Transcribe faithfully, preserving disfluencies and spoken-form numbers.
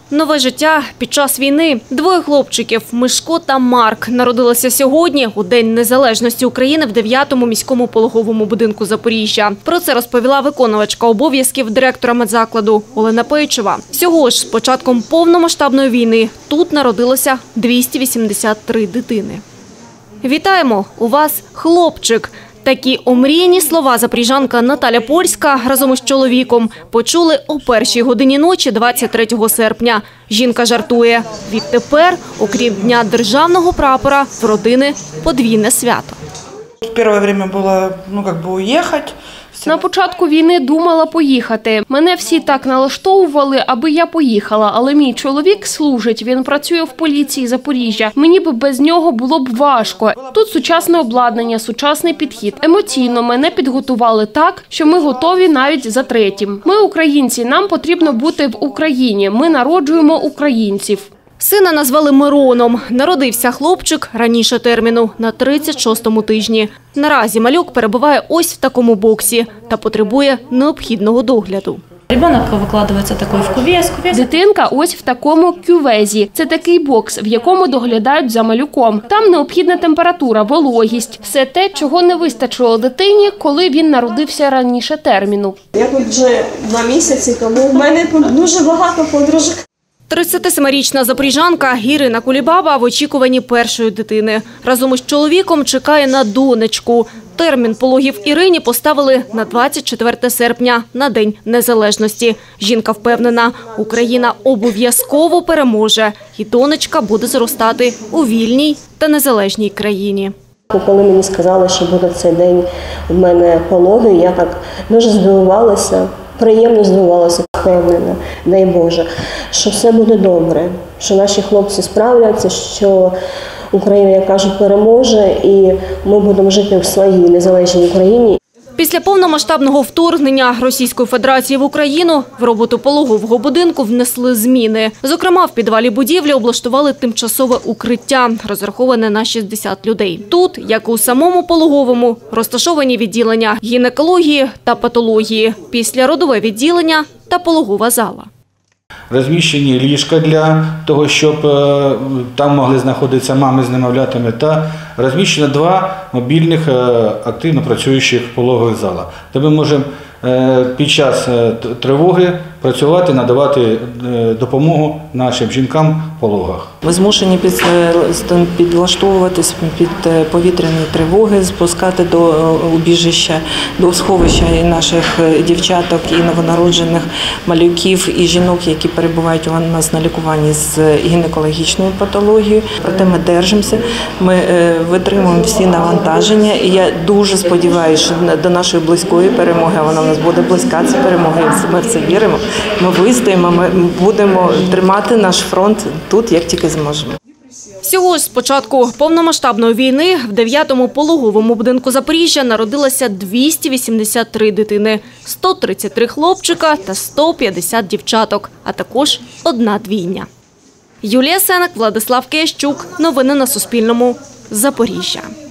Нове життя під час війни. Двоє хлопчиків – Мишко та Марк – народилися сьогодні, у День незалежності України, в дев'ятому міському пологовому будинку Запоріжжя. Про це розповіла виконувачка обов'язків директора медзакладу Олена Пейчева. Всього ж з початком повномасштабної війни тут народилося двісті вісімдесят три дитини. Вітаємо! У вас хлопчик! Такі омріяні слова запоріжанка Наталя Польська разом із чоловіком почули о першій годині ночі двадцять третього серпня. Жінка жартує – відтепер, окрім Дня державного прапора, в родини подвійне свято. В перше время було, ну, як би, уїхати. На початку війни думала поїхати. Мене всі так налаштовували, аби я поїхала. Але мій чоловік служить, він працює в поліції Запоріжжя. Мені б без нього було б важко. Тут сучасне обладнання, сучасний підхід. Емоційно мене підготували так, що ми готові навіть за третім. Ми українці, нам потрібно бути в Україні. Ми народжуємо українців. Сина назвали Мироном. Народився хлопчик раніше терміну – на тридцять шостому тижні. Наразі малюк перебуває ось в такому боксі та потребує необхідного догляду. Ребенок викладається такий в кювез. Дитинка ось в такому кювезі. Це такий бокс, в якому доглядають за малюком. Там необхідна температура, вологість. Все те, чого не вистачило дитині, коли він народився раніше терміну. Я тут вже два місяці, тому в мене тут дуже багато подружок. тридцятисемирічна запоріжанка Ірина Кулібаба в очікуванні першої дитини. Разом із чоловіком чекає на донечку. Термін пологів Ірині поставили на двадцять четверте серпня, на День незалежності. Жінка впевнена, Україна обов'язково переможе і донечка буде зростати у вільній та незалежній країні. Коли мені сказали, що буде цей день у мене пологи, я так дуже здивувалася, приємно здивувалася, впевнена, дай Боже, що все буде добре, що наші хлопці справляться, що Україна, як кажуть, переможе і ми будемо жити в своїй незалежній Україні. Після повномасштабного вторгнення Російської Федерації в Україну в роботу пологового будинку внесли зміни. Зокрема, в підвалі будівлі облаштували тимчасове укриття, розраховане на шістдесят людей. Тут, як і у самому пологовому, розташовані відділення гінекології та патології, післяродове відділення та пологова зала. Розміщені ліжка для того, щоб там могли знаходитися мами з немовлятами, та розміщено два мобільних активно працюючих пологових зала, де ми можемо під час тривоги працювати, надавати допомогу нашим жінкам в пологах. Ми змушені підлаштовуватись під повітряні тривоги, спускати до убіжища, до сховища і наших дівчаток, і новонароджених малюків, і жінок, які перебувають у нас на лікуванні з гінекологічною патологією. Проте ми держимося, ми витримуємо всі навантаження, і я дуже сподіваюся, що до нашої близької перемоги, вона у нас буде близька, ця перемога, ми в це віримо. Ми вистоїмо, ми будемо тримати наш фронт тут, як тільки зможемо. Всього ж з початку повномасштабної війни в дев'ятому пологовому будинку Запоріжжя народилося двісті вісімдесят три дитини, сто тридцять три хлопчика та сто п'ятдесят дівчаток, а також одна двійня. Юлія Сенек, Владислав Киящук. Новини на Суспільному. Запоріжжя.